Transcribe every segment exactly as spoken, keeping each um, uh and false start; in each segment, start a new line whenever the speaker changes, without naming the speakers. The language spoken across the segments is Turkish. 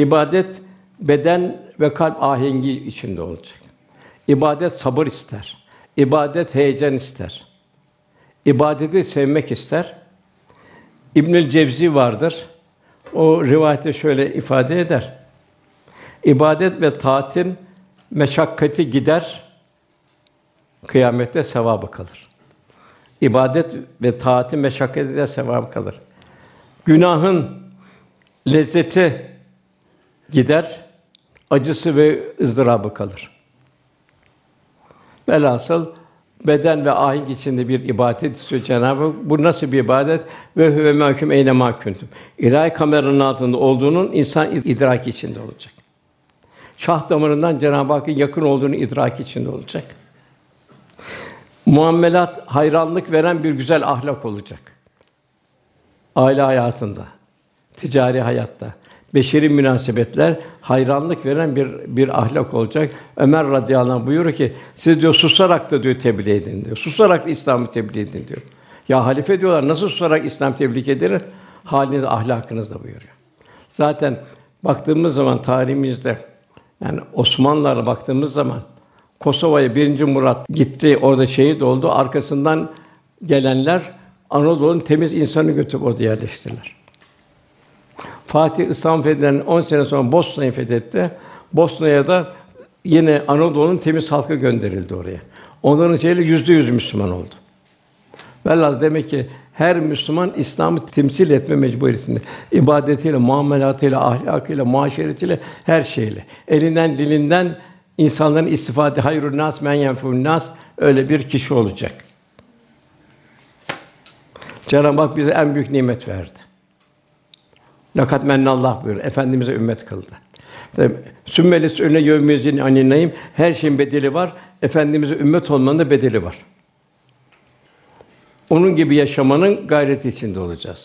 İbadet beden ve kalp ahengi içinde olacak. İbadet sabır ister. İbadet heyecan ister. İbadeti sevmek ister. İbnül Cevzi vardır. O rivayette şöyle ifade eder. İbadet ve taatin meşakkati gider, kıyamette sevabı kalır. İbadet ve taatin meşakkati gider, sevabı kalır. Günahın lezzeti gider, acısı ve ızdırabı kalır. Velhasıl beden ve ahenk içinde bir ibadet istiyor Cenab-ı Hak. Bu nasıl bir ibadet? Ve huve mâkûm eyne mâ kuntum. İlahi kameranın altında olduğunun insan idraki içinde olacak. Şah damarından Cenab-ı Hakk'ın yakın olduğunu idraki içinde olacak. Muamelat hayranlık veren bir güzel ahlak olacak. Aile hayatında, ticari hayatta, beşeri münasebetler hayranlık veren bir bir ahlak olacak. Ömer radıyallahu anh buyuruyor ki, siz diyor susarak da diyor tebliğ edin diyor. Susarak da İslam'ı tebliğ edin diyor. Ya halife diyorlar nasıl susarak İslam tebliğ edilir? Haliniz, ahlakınızla buyuruyor. Zaten baktığımız zaman tarihimizde yani Osmanlılar'a baktığımız zaman Kosova'ya birinci Murat gitti, orada şehit oldu. Arkasından gelenler Anadolu'nun temiz insanı götürüp orada yerleştirdiler. Fatih İstanbul fethedilen on sene sonra Bosna'yı fethetti. Bosna'ya da yine Anadolu'nun temiz halkı gönderildi oraya. Onların şeyle yüzde yüz Müslüman oldu. Velhâsıl demek ki her Müslüman İslam'ı temsil etme mecburiyetinde. İbadetiyle, muamelatıyla, ahlakıyla, muaşeretiyle, her şeyle. Elinden, dilinden insanların istifade hayrun nas men yenfûn nas öyle bir kişi olacak. Cenab-ı Hak bize en büyük nimet verdi. Lakat mennallah buyuruyor. Efendimize ümmet kıldı. Sümmelis önüne yevmizin aninayım. Her şeyin bedeli var. Efendimize ümmet olmanın da bedeli var. Onun gibi yaşamanın gayreti içinde olacağız.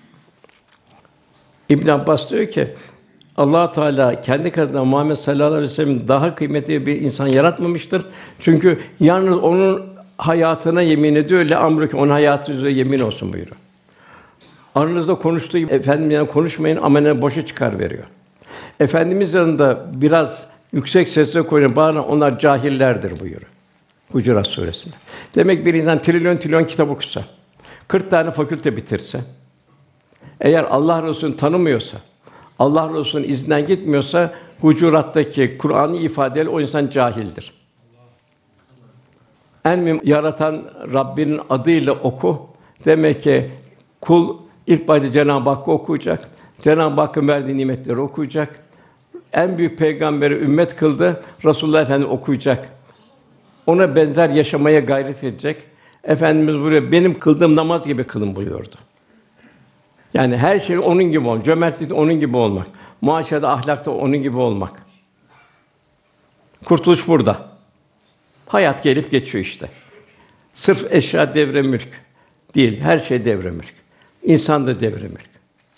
İbn Abbas diyor ki Allah Teala kendi katında Muhammed sallallahu aleyhi ve sellem daha kıymetli bir insan yaratmamıştır. Çünkü yalnız onun hayatına yemin ediyor. Le amruki onun hayatı üzerine yemin olsun buyuruyor. Aranızda konuştuğu gibi efendim yani konuşmayın amene boşa çıkar veriyor. Efendimiz yanında biraz yüksek sesle konuşun bana onlar cahillerdir buyuruyor. Hucurat Suresi'nde. Demek bir insan trilyon trilyon kitap okusa, kırk tane fakülte bitirse, eğer Allah Resulü'nü tanımıyorsa, Allah Resulü'nün izinden gitmiyorsa Hucurat'taki Kur'an'ı ifadeyle o insan cahildir. En mühim yaratan Rabbinin adıyla oku. Demek ki kul ilk başta Cenab-ı Hakk'ı okuyacak. Cenab-ı Hakk'ın verdiği nimetleri okuyacak. En büyük peygamberi ümmet kıldı. Resulullah Efendimiz okuyacak. Ona benzer yaşamaya gayret edecek. Efendimiz buyuruyor, benim kıldığım namaz gibi kılın buyuyordu. Yani her şey onun gibi olmak, cömertlikte onun gibi olmak, muaşerede, ahlakta onun gibi olmak. Kurtuluş burada. Hayat gelip geçiyor işte. Sırf eşya devre mülk değil, her şey devre mülk. İnsan da devre mülk.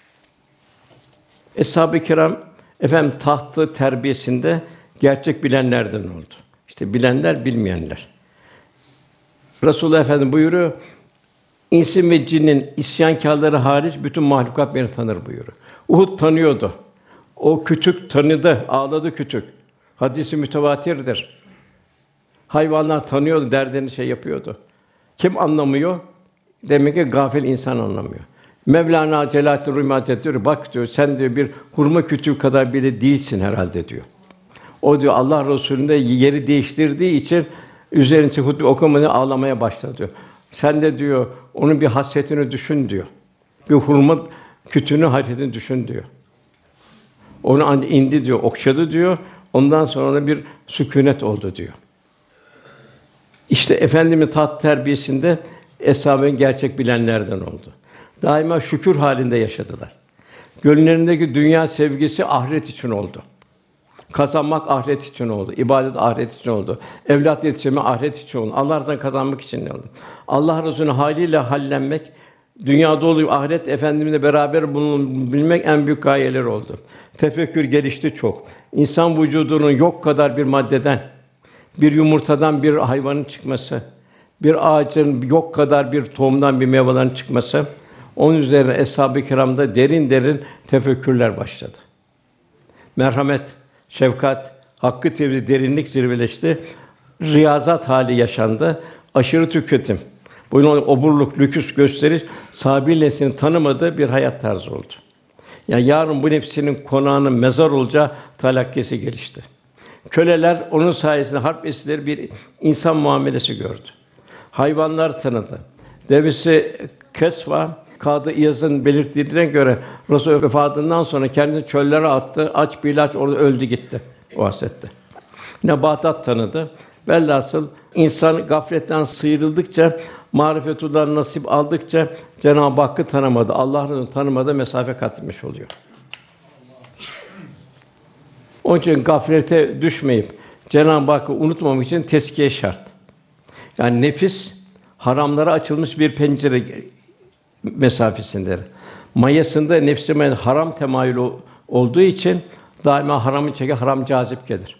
Eshab-ı Kiram efendim tahtı terbiyesinde gerçek bilenlerden oldu. İşte bilenler, bilmeyenler. Resulullah Efendimiz buyuruyor, İnsin ve cinnin isyankârları hariç bütün mahlukat beni tanır buyuruyor. Uhud tanıyordu. O kütük tanıdı, ağladı kütük. Hadisi mütevatirdir. Hayvanlar tanıyordu, derdini şey yapıyordu. Kim anlamıyor? Demek ki gafil insan anlamıyor. Mevlana Celaleddin Rumi Hazretleri diyor, bak diyor, sen diyor bir hurma kütüğü kadar bile değilsin herhalde diyor. O diyor Allah Resulü'nde yeri değiştirdiği için üzerine hutbe okumadan ağlamaya başladı diyor. Sen de diyor onun bir hasretini düşün diyor. Bir hurma kütüğünün hasretini düşün diyor. Onu indi diyor, okşadı diyor. Ondan sonra bir sükûnet oldu diyor. İşte Efendimiz taht terbiyesinde eshab-ı gerçek bilenlerden oldu. Daima şükür halinde yaşadılar. Gönüllerindeki dünya sevgisi ahiret için oldu. Kazanmak ahiret için oldu. İbadet ahiret için oldu. Evlat yetiştirme ahiret için oldu. Allah rızasını kazanmak için oldu. Allah Resulü'nün haliyle hallenmek, dünyada olup ahiret Efendimizle beraber bulunabilmek en büyük gayeleri oldu. Tefekkür gelişti çok. İnsan vücudunun yok kadar bir maddeden, bir yumurtadan bir hayvanın çıkması, bir ağacın yok kadar bir tohumdan bir meyvelerin çıkması, onun üzerine eshab-ı kiramda derin derin tefekkürler başladı. merhamet, şefkat, hakkı tevhid, derinlik zirveleşti. Riyazat hali yaşandı. Aşırı tüketim, bunun oburluk, lüküs gösteriş, sahabi neslinin tanımadığı bir hayat tarzı oldu. Yani yarın bu nefsinin konağının mezar olacağı talakkisi gelişti. Köleler onun sayesinde harp esirleri bir insan muamelesi gördü. Hayvanlar tanıdı. Devesi Kesva, Kadı İyaz'ın belirttiğine göre Resul vefatından sonra kendini çöllere attı. Aç bir ilaç orada öldü gitti o hasrette. Nebatat tanıdı. Velhasıl insan gafletten sıyrıldıkça, marifetullah nasip aldıkça Cenab-ı Hakk'ı tanımadı, Allah'ı tanımada mesafe kat etmiş oluyor. Onun için gaflete düşmeyip Cenab-ı Hakk'ı unutmamak için tezkiye şart. Yani nefis haramlara açılmış bir pencere mesafesindedir. Mayasında nefsime haram temayülü olduğu için daima haramı çeker, haram cazip gelir.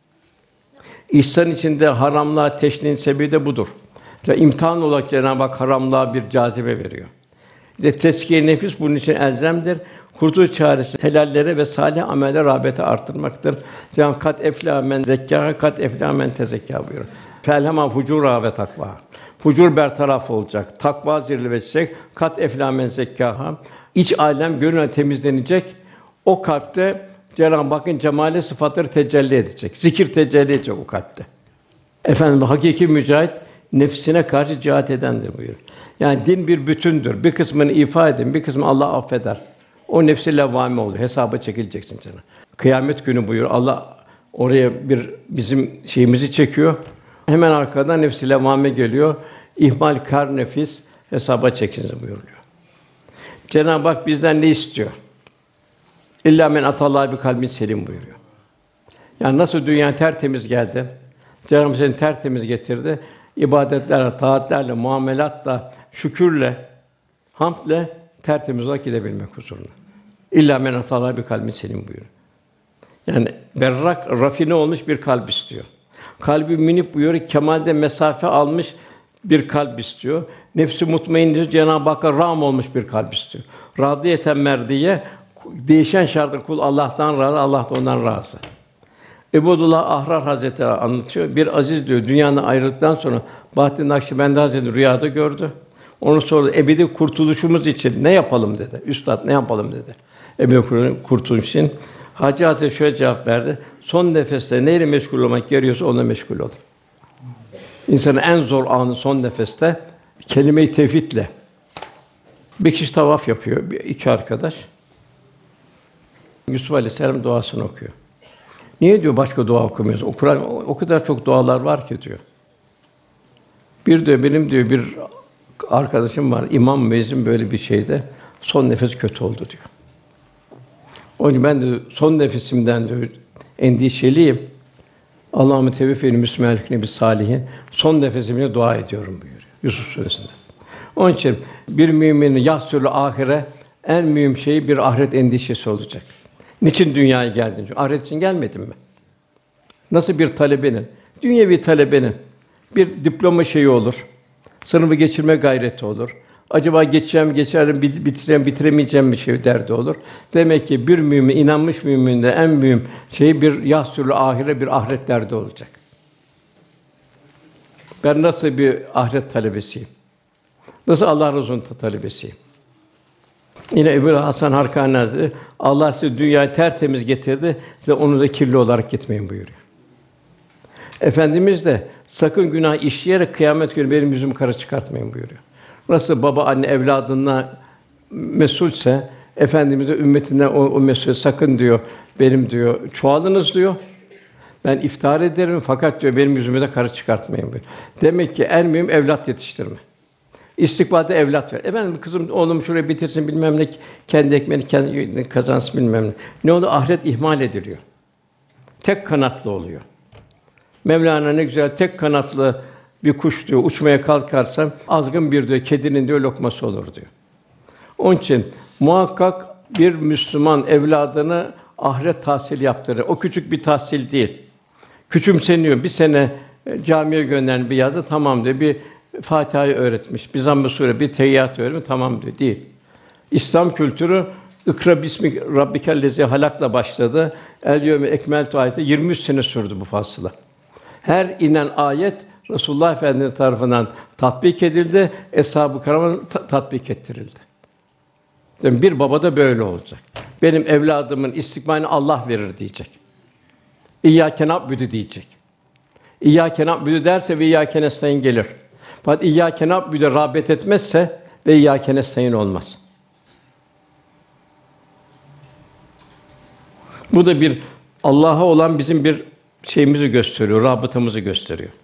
İhsan içinde haramlığa teşnin sebebi de budur. Ya imtihan olarak Cenab-ı Hak haramlığa bir cazibe veriyor. İşte tezkiye nefis bunun için elzemdir. Kurtuluş çaresi helallere ve salih amellere rağbeti arttırmaktır. Cenab-ı Hak kat eflâ men zekkâ, kat eflâ men tezekkâ buyuruyor. Felhema fucûrâ ve takvâ. Fucur bertaraf olacak, takva zirvelenecek. Kat eflâ men zekkâhâ. İç alem gönül temizlenecek. O kalpte Cenab-ı Hakk'ın cemali sıfatları tecelli edecek. Zikir tecelli edecek o kalpte. Efendim hakiki mücahit nefsine karşı cihat edendir buyuruyor. Yani din bir bütündür. Bir kısmını ifa edin, bir kısmını Allah affeder. O nefsi levvâme oluyor. Hesaba çekileceksin canım. Kıyamet günü buyuruyor. Allah oraya bir bizim şeyimizi çekiyor. Hemen arkadan nefs-i levvâme geliyor. İhmal kar nefis hesaba çekiniz buyuruyor. Cenab-ı Hak bizden ne istiyor? İllâ men atallâhe bi kalbin selim buyuruyor. Yani nasıl dünya tertemiz geldi, Cenab-ı Hak seni tertemiz getirdi. İbadetlerle, taatlerle, muamelatla, şükürle, hamdle tertemiz olarak gidebilmek huzuruna. İllâ men atallâhe bi kalbin selim buyuruyor. Yani berrak, rafine olmuş bir kalp istiyor. Kalbi münip buyuruyor, kemalde mesafe almış bir kalp istiyor. Nefsi mutmain diyor, Cenab-ı Hakk'a rağm olmuş bir kalp istiyor. Radiyeten merdiye, değişen şartı kul Allah'tan razı, Allah da ondan razı. Ebudullah Ahrar Hazretleri anlatıyor. Bir aziz diyor, dünyanın ayrıldıktan sonra Bahattin Nakşibendi Hazretleri rüyada gördü. Onu sordu, ebedi kurtuluşumuz için ne yapalım dedi. Üstad ne yapalım dedi. Ebedi kurtuluş için. Hacı Hazretleri şöyle cevap verdi. Son nefeste neyle meşgul olmak gerekiyorsa onunla meşgul olun. İnsanın en zor anı son nefeste kelime-i tevhidle. Bir kişi tavaf yapıyor, bir, iki arkadaş. Yusuf Aleyhisselam duasını okuyor. Niye diyor başka dua okumuyoruz? O Kur'an o kadar çok dualar var ki diyor. Bir diyor benim diyor bir arkadaşım var, imam müezzin böyle bir şeyde son nefes kötü oldu diyor. Onun için ben de son nefesimden diyor endişeliyim. Allahümme teveffeni müslimin bis salihin. Son nefesimle dua ediyorum buyuruyor Yusuf Suresi'nde. Onun için bir müminin yahsûl ahire en mühim şeyi bir ahiret endişesi olacak. Niçin dünyaya geldin? Çünkü ahiret için gelmedin mi? Nasıl bir talebenin, dünyevi talebenin bir diploma şeyi olur. Sınavı geçirme gayreti olur. Acaba geçeceğim, geçerim, bitireceğim, bitiremeyeceğim bir şey derdi olur. Demek ki bir mümin, inanmış müminde en mühim şey bir yahsûl ahire, bir ahiret derdi olacak. Ben nasıl bir ahiret talebesiyim? Nasıl Allah Resulü'nün talebesiyim? Yine Ebu Hasan Harkani Hazretleri, Allah sizi dünyayı tertemiz getirdi, size onu da kirli olarak gitmeyin buyuruyor. Efendimiz de sakın günah işleyerek kıyamet günü benim yüzümü kara çıkartmayın buyuruyor. Nasıl baba anne evladına mesulse Efendimiz de ümmetinden o, o mesul sakın diyor benim diyor çoğalınız diyor. Ben iftihar ederim fakat diyor benim yüzümü de kara çıkartmayın buyuruyor. Demek ki en mühim evlat yetiştirme. İstikbalde evlat ver. Efendim kızım oğlum şurayı bitirsin bilmem ne kendi ekmeğini kendi kazansın bilmem ne. Ne oldu? Ahiret ihmal ediliyor. Tek kanatlı oluyor. Mevlana ne güzel tek kanatlı bir kuş diyor uçmaya kalkarsa azgın bir diyor kedinin diyor lokması olur diyor. Onun için muhakkak bir Müslüman evladını ahiret tahsili yaptırır. O küçük bir tahsil değil. Küçümseniyor. Bir sene camiye gönderen bir yerde tamam diyor. Bir Fatiha'yı öğretmiş. Bir zamm-ı sure, bir teyyat öğretmiş tamam diyor. Değil. İslam kültürü İkra bismi rabbikellezî halak'la başladı. El yevme ekmeltu ayeti yirmi üç sene sürdü bu fasıla. Her inen ayet Resulullah Efendimiz tarafından tatbik edildi, eshab-ı kirama ta- tatbik ettirildi. Yani bir baba da böyle olacak. Benim evladımın istikbalini Allah verir diyecek. İyyâke na'budu diyecek. İyyâke na'budu derse ve iyyâke nestaîn gelir. Fakat İyyâke na'budu'ya rağbet etmezse ve iyyâke nestaîn olmaz. Bu da bir Allah'a olan bizim bir şeyimizi gösteriyor, rabıtamızı gösteriyor.